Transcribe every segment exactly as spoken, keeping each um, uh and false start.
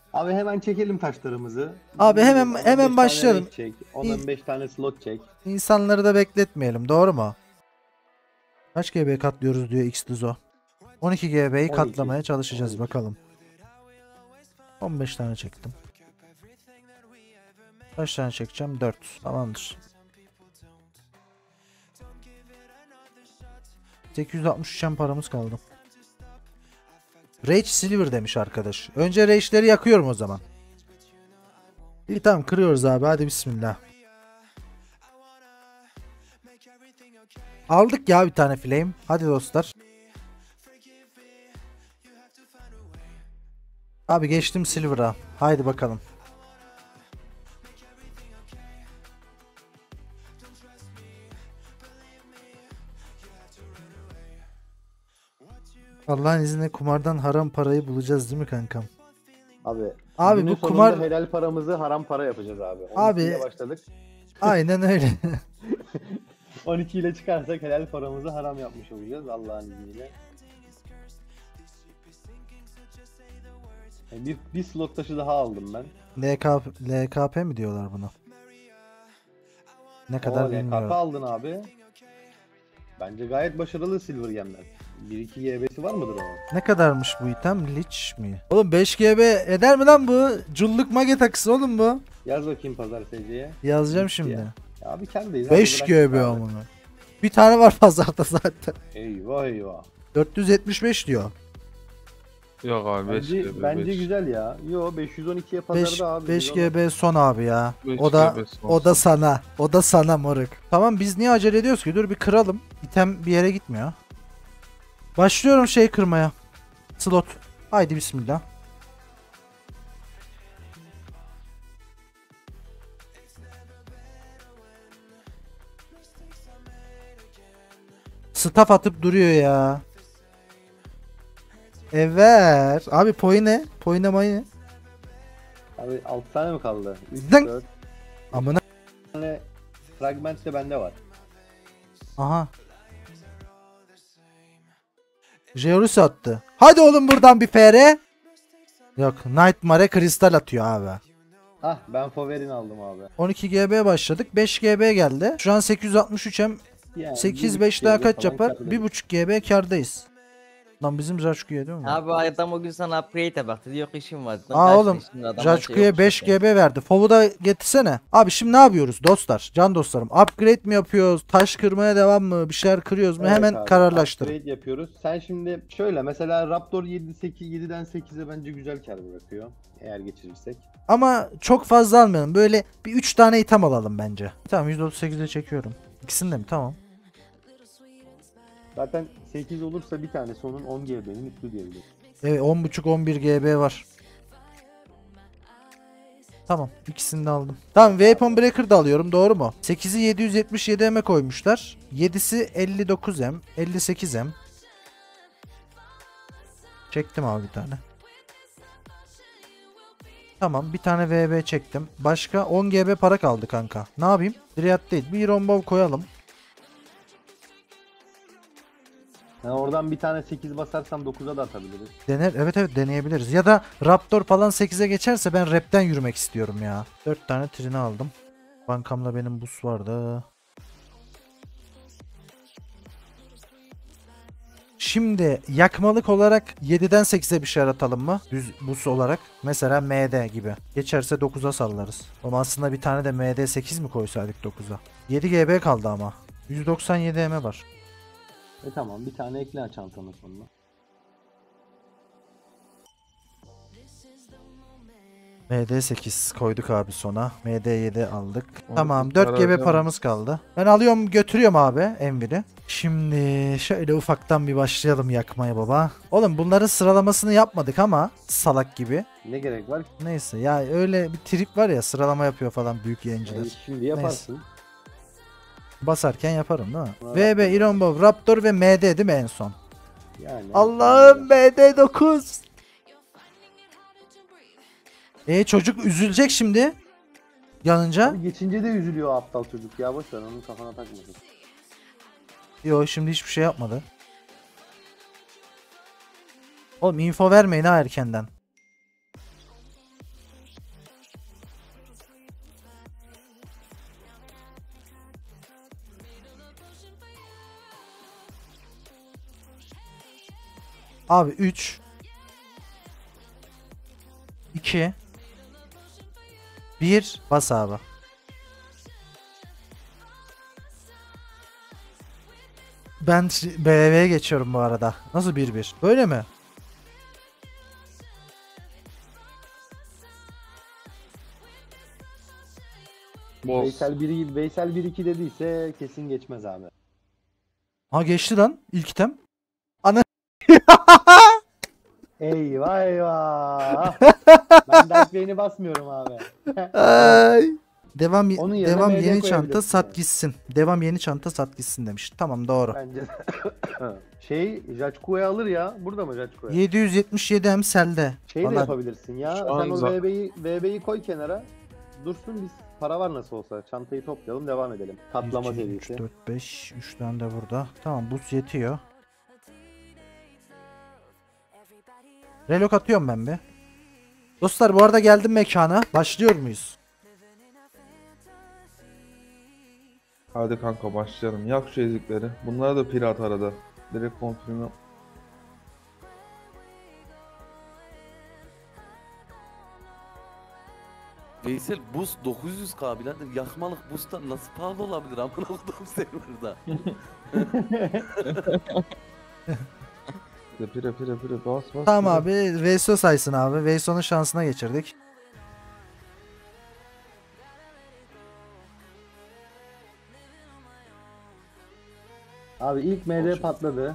Abi hemen çekelim taşlarımızı. Abi hemen on on hemen beş tane başlayalım. raid çek. on on beş tane slot çek. İnsanları da bekletmeyelim, doğru mu? Kaç G B katlıyoruz diyor X-Duzo. on iki G B'yi on iki. katlamaya çalışacağız on iki. bakalım. on beş tane çektim. Kaç tane çekeceğim? dört. Tamamdır. sekiz yüz altmış üç paramız kaldı. Rage Silver demiş arkadaş. Önce Rage'leri yakıyorum o zaman. İyi tamam, kırıyoruz abi, hadi bismillah. Aldık ya bir tane flame. Hadi dostlar. Abi geçtim Silver'a. Haydi bakalım. Allah'ın izniyle kumardan haram parayı bulacağız değil mi kankam? Abi, Abi günün bu sonunda kumar... helal paramızı haram para yapacağız abi. Abi- on iki ile başladık. Aynen öyle. on iki ile çıkarsak helal paramızı haram yapmış olacağız Allah'ın izniyle. Bir, bir slot taşı daha aldım ben. L K P, L K P mi diyorlar buna? Ne kadar Oo, L K P bilmiyorum. aldın abi. Bence gayet başarılı Silver Gem'den. bir iki G B'si var mıdır onun? Ne kadarmış bu item? Lich mi? Oğlum beş G B eder mi lan bu? Culluk mage takısı oğlum bu. Yaz bakayım pazar S C'ye. Yazacağım şimdi. Ya. Ya abi kendiyiz. beş abi, G bırak B abi. amına. Bir tane var pazarda zaten. Eyvah eyvah. dört yüz yetmiş beş diyor. Yok abi beş Bence, G B. bence beş. güzel ya. Yo beş yüz on ikiye pazarda beş, abi. beş biz G B son abi ya. beş O da G B son. o da sana. O da sana moruk. Tamam, biz niye acele ediyoruz ki? Dur bir kıralım. İtem bir yere gitmiyor. Başlıyorum şey kırmaya. Slot. Haydi bismillah. Staff atıp duruyor ya. Evet. Abi poi ne? Poi ne mayı? Abi altı tane mi kaldı? üç, Zınk. dört Amına. tane fragment de bende var. Aha. Jeorus attı. Hadi oğlum buradan bir F R. Yok. Nightmare kristal atıyor abi. Hah ben Foverin aldım abi. on iki G B başladık. beş G B geldi. Şu an sekiz yüz altmış üç hem Yani sekiz bir beş daha G B kaç falan yapar? kârlı. bir buçuk G B kardayız. Lan bizim Jaçku'ya değil mi? Abi adam o gün sana upgrade'e baktı. Yok işim var. Lan Aa kaçtı, oğlum, şimdi adama Jaçku'ya şey beş yok işte. G B verdi. Fov'u da getirsene. Abi şimdi ne yapıyoruz dostlar? Can dostlarım. Upgrade mi yapıyoruz? Taş kırmaya devam mı? Bir şeyler kırıyoruz mu? Evet Hemen abi, kararlaştırın. upgrade yapıyoruz. Sen şimdi şöyle mesela Raptor yedi sekiz yediden sekize bence güzel kar bırakıyor. Eğer geçirirsek. Ama çok fazla almayalım. Böyle bir üç tane item alalım bence. Tamam, yüz otuz sekize çekiyorum. İkisini de mi? Tamam. Zaten sekiz olursa bir tanesi onun on G B'nin üstü diyebilir. Evet, on buçuk on bir G B var. Tamam, ikisini de aldım. Tamam, Weapon Breaker da alıyorum, doğru mu? sekizi yedi yüz yetmiş yedi M'e koymuşlar. yedisi elli dokuz M, elli sekiz M. Çektim abi bir tane. Tamam, bir tane V B çektim. Başka on G B para kaldı kanka. Ne yapayım? Dryad değil. Bir Rombow koyalım. Yani oradan bir tane sekiz basarsam dokuza da atabiliriz. Dener, evet evet deneyebiliriz. Ya da Raptor falan sekize geçerse ben rapten yürümek istiyorum ya. dört tane trini aldım. Bankamda benim bus vardı. Şimdi yakmalık olarak yediden sekize bir şey atalım mı? Düz bus olarak. Mesela M D gibi. Geçerse dokuza sallarız. Ama aslında bir tane de M D sekiz mi koysaydık dokuza? yedi G B kaldı ama. yüz doksan yedi M var. E tamam bir tane ekle çantanın sonuna. M D sekiz koyduk abi sona. M D yedi aldık. Onu Tamam, bir dört karar G B vereceğim. paramız kaldı. Ben alıyorum götürüyorum abi Envir'i. Şimdi şöyle ufaktan bir başlayalım yakmaya baba. Oğlum bunların sıralamasını yapmadık ama salak gibi. Ne gerek var? Neyse ya, öyle bir trip var ya, sıralama yapıyor falan büyük yayıncılar. E, şimdi yaparsın. Basarken yaparım değil mi? Evet. V B, Iron Bow, Raptor ve M D değil mi en son? Yani. Allah'ım, M D dokuz. E çocuk üzülecek şimdi. Yanınca. Abi geçince de üzülüyor aptal çocuk ya, boş ver onun kafana takmasın. Yo, şimdi hiçbir şey yapmadı. Oğlum info vermeyin ha erkenden. Abi üç iki bir bas abi. Ben B B V'ye geçiyorum bu arada. Nasıl bir bir? Böyle mi? Boss. Veysel bir Veysel bir iki dediyse kesin geçmez abi. Ha geçti lan ilk item. Ana Eyvah eyvah. Ben Dark Vayne'i basmıyorum abi. Ay. Devam Onun yerine devam M D yeni çanta koyabilirsin sat yani. gitsin. Devam yeni çanta sat gitsin demiş. Tamam doğru. Bence şey Jaçku'yu alır ya. Burada mı Jaçku'ya? yedi yüz yetmiş yedi hem selde. Şey de Vallahi yapabilirsin ya. Şu Sen an o za- V B'yi V B'yi koy kenara. Dursun biz para var nasıl olsa. Çantayı toplayalım devam edelim. Katlama üç, serisi. dört, beş. üç tane de burada. Tamam buz yetiyor. Relok atıyorum ben bir. Dostlar bu arada geldim mekana. Başlıyor muyuz? Hadi kanka başlayalım. Yak şu ezikleri. Bunlara da pirat arada. Direkt konfirme. Veysel buz dokuz yüz K birader, yakmalık buzdan nasıl pahalı olabilir amına koyduğum serverda. Pire pire pire pire bas bas. Tamam pire. abi. Veyso saysın abi. Veyso'nun şansına geçirdik. Abi ilk M D patladı.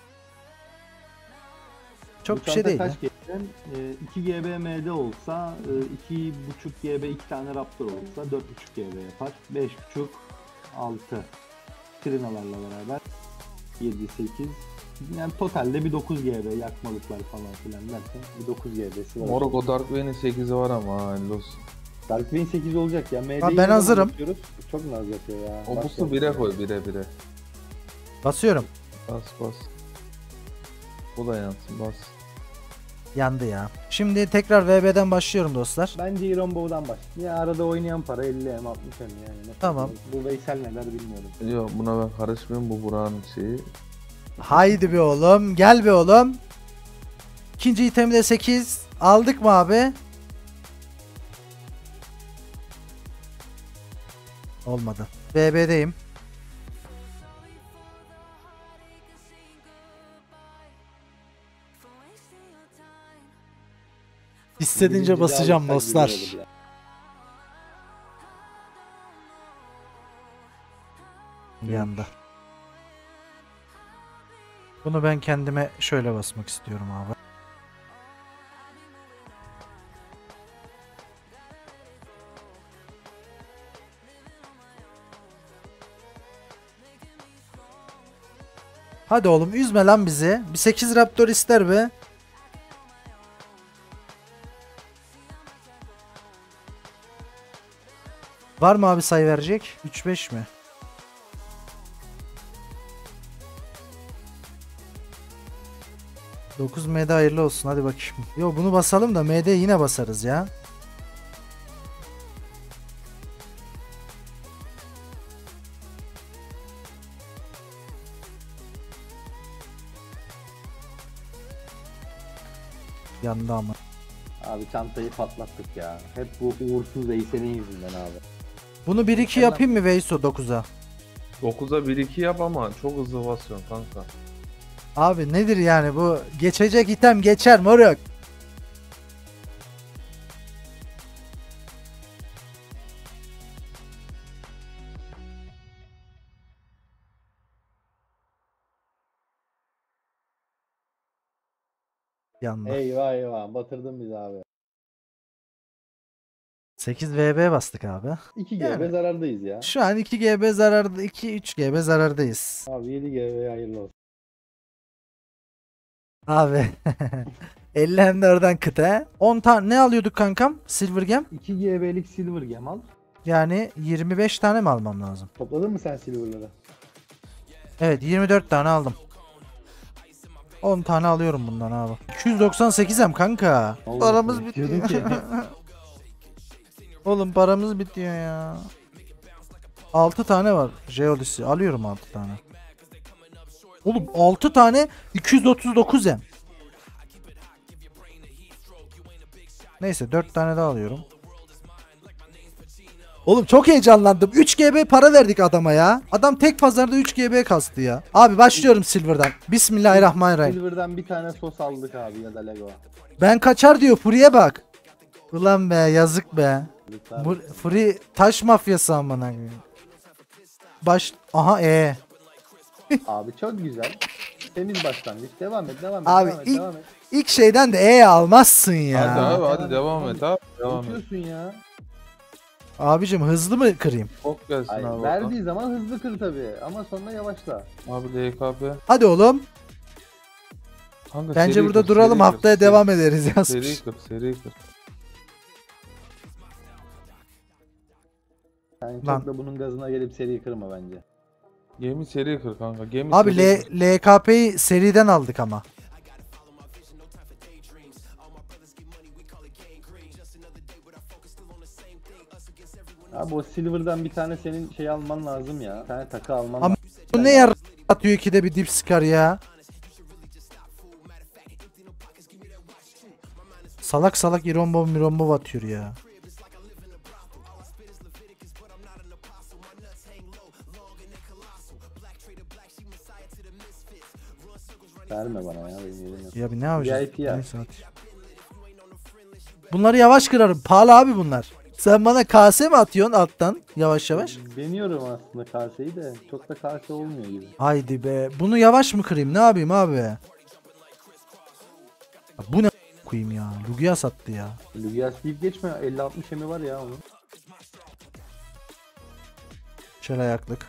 Çok Bu bir şey çanta değil. kaç ya. geçtin? Ee, iki G B M D olsa, e, iki buçuk G B iki tane Raptor olsa dört buçuk G B yapar. beş buçuk, altı. Trinalarla beraber yedi, sekiz. Yani totalde bir dokuz G B yakmalıklar falan filan derken bir dokuz G B'si var. Morok o Dark Vayne'in sekizi var ama ha, hayırlı olsun. Dark Vayne sekiz olacak ya. M D'yi Ha, ben ne zaman hazırım. yapıyoruz? Çok naz yapıyor ya. O busu Başlayalım. bire koy bire bire. Basıyorum. Bas bas. Bu da yansın bas. Yandı ya. Şimdi tekrar V B'den başlıyorum dostlar. Bence Iron Bow'dan başlayalım. Ya arada oynayan para elli M altmış M yani. Ne Tamam. Bu Veysel neler bilmiyorum. Yok buna ben karışmıyorum, bu Burak'ın şeyi. Haydi be oğlum. Gel be oğlum. İkinci itemde sekiz. Aldık mı abi? Olmadı. B B'deyim. Hissedince Birinci basacağım daha dostlar. güzel olur ya. Bir anda. Bunu ben kendime şöyle basmak istiyorum abi. Hadi oğlum üzme lan bizi. Bir sekiz Raptor ister be. Var mı abi sayı verecek? üç beş mi? dokuz M D hayırlı olsun hadi bakayım. Yo bunu basalım da M D yine basarız ya. Yandı ama. Abi çantayı patlattık ya. Hep bu uğursuz Veysel'in yüzünden abi. Bunu bir iki yapayım mı Veyso dokuza? dokuza bir iki yap ama çok hızlı basıyorsun kanka. Abi nedir yani bu? Geçecek item geçer moruk. Yandı. Eyvah eyvah batırdın bizi abi. sekiz V B bastık abi. iki G B Yani. zarardayız ya. Şu an iki G B zararda, iki üç G B zarardayız. Abi yedi G B hayırlı olsun. Abi. elli de oradan kıta. on tane ne alıyorduk kankam? Silver Gem. iki G B'lik Silver Gem al. Yani yirmi beş tane mi almam lazım? Topladın mı sen Silver'ları? Evet yirmi dört tane aldım. on tane alıyorum bundan abi. iki yüz doksan sekiz hem kanka. Allah Paramız Allah, bitiyor. diyordum ki. Oğlum paramız bitiyor ya. altı tane var. Jeolisi alıyorum altı tane. Oğlum altı tane iki yüz otuz dokuz hem. Neyse dört tane daha alıyorum. Oğlum çok heyecanlandım. üç G B para verdik adama ya. Adam tek pazarda üç G B kastı ya. Abi başlıyorum Silver'dan. Bismillahirrahmanirrahim. Silver'dan bir tane sos aldık abi ya da Lego. Ben kaçar diyor. Furiye bak. Ulan be yazık be. Bu Free taş mafyası amına koyayım. Baş aha e. Abi çok güzel. Temiz başlangıç. Devam et, devam et, Abi devam et, ilk, devam et. ilk şeyden de E almazsın Hadi ya. abi hadi devam et abi. Devam et. Unutuyorsun ya. Abicim hızlı mı kırayım? Çok gelsin Ay, abi. verdiği zaman hızlı kır tabii ama sonra yavaşla. Abi D K P. Hadi oğlum. Kanka, Bence seri burada kır, duralım seri kır, haftaya seri- devam ederiz yazmış. Seri kır, seri kır. Yani Lan. çok da bunun gazına gelip seri kırma bence. Gemi seri kır kanka. Gemi Abi seri L, kır. L K P'yi seriden aldık ama. Abi o Silver'dan bir tane senin şey alman lazım ya. Bir tane takı alman Ama lazım. bu ne yer atıyor ki de bir dip sıkar ya. Salak salak irombo mirombo atıyor ya. Verme bana ya benim yerim yok. Ya bir ne yapacağız? V I P ya. Neyse hadi. Bunları yavaş kırarım. Pahalı abi bunlar. Sen bana kase mi atıyorsun alttan yavaş yavaş? Deniyorum aslında kaseyi de çok da kase olmuyor gibi. Haydi be. Bunu yavaş mı kırayım? Ne yapayım abi? Ya bu ne koyayım ya? Lugia sattı ya. Lugias deyip geçme, elli altmış emi var ya onun. Şöyle ayaklık.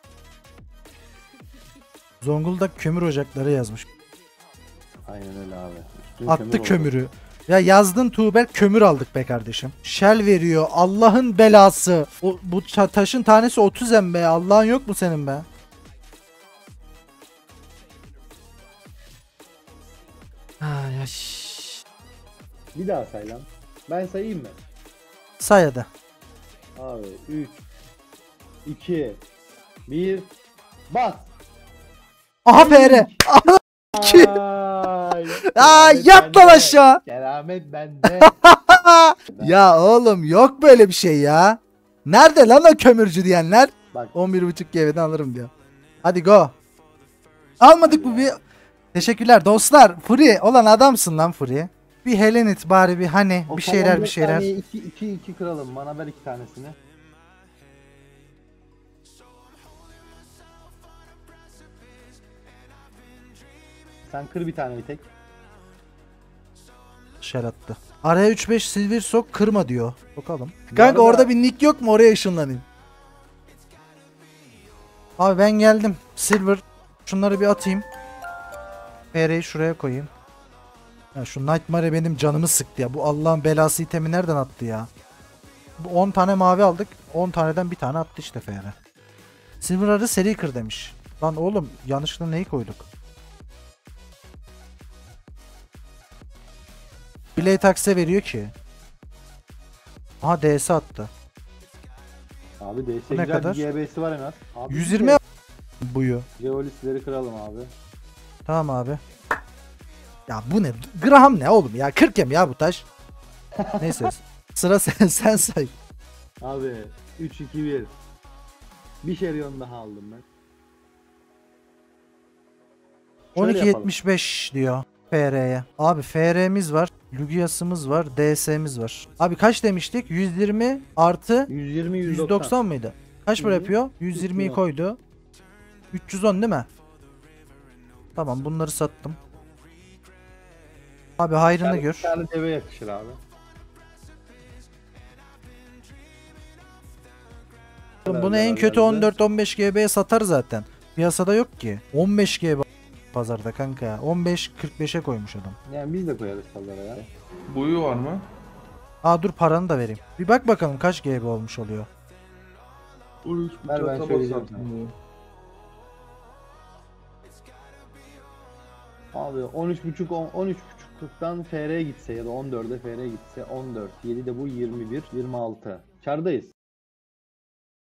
Zonguldak kömür ocakları yazmış. Aynen öyle abi. Üstün Attı oldu. kömürü. Ya yazdın Tuğberk, kömür aldık be kardeşim. Shell veriyor. Allah'ın belası. O, bu ta- taşın tanesi otuz em be. Allah'ın yok mu senin be? Ay, ay. Bir daha say lan. Ben sayayım mı? Say hadi. Abi üç iki bir bas. Aha F R. İki. Ay, Aa keramet yat lan bende. aşağı. Keramet bende. Ya oğlum yok böyle bir şey ya. Nerede lan o kömürcü diyenler? Bak on bir buçuk G B'den alırım diyor. Hadi go. Almadık bu bir. Teşekkürler dostlar. Free olan adamsın lan Free. Bir Helenit bari bir hani o bir şeyler son bir dört şeyler. saniye iki iki iki kıralım. Bana ver iki tanesini. Sen kır bir tane bir tek. Şer attı. Araya üç beş silver sok kırma diyor. Bakalım. Bu Kanka arada- orada bir nick yok mu? Oraya ışınlanayım. Abi ben geldim. Silver. Şunları bir atayım. F R'yi şuraya koyayım. Ya şu Nightmare benim canımı sıktı ya. Bu Allah'ın belası itemi nereden attı ya? Bu on tane mavi aldık. on taneden bir tane attı işte F R. Silver arı seri kır demiş. Lan oğlum yanlışlıkla neyi koyduk? Biley taksi veriyor ki. Aha D S attı. Abi D S Bu ne güzel kadar? bir G B'si var en az. Abi yüz yirmi buyu. Geolisleri kıralım abi. Tamam abi. Ya bu ne? Graham ne oğlum ya? kırk em ya bu taş. Neyse. Sıra sen, sen say. Abi üç iki bir. Bir şeriyon daha aldım ben. Şöyle on iki yapalım. yetmiş beş diyor F R'ye. Abi F R'miz var. Lugias'ımız var. D S'miz var. Abi kaç demiştik? yüz yirmi artı yüz yirmi yüz yüz doksan. doksan mıydı? Kaç para Hı hı. yapıyor? yüz yirmiyi üç yüz on. koydu. üç yüz on değil mi? Tamam bunları sattım. Abi hayrını Yani gör. bir tane deve yakışır abi. Bunu en kötü on dört on beş G B'ye satar zaten. Piyasada yok ki. on beş G B pazarda kanka. on beş kırk beşe koymuş adam. Yani biz de koyarız pazara ya. Buyu var mı? Aa dur paranı da vereyim. Bir bak bakalım kaç G B olmuş oluyor. on üç Ver, ben söyleyeceğim sana. Abi on üç buçuk on üç buçuk kırktan F R'ye gitse ya da on dörde F R'ye gitse on dört. yedi de bu yirmi bir yirmi altı. Kardayız.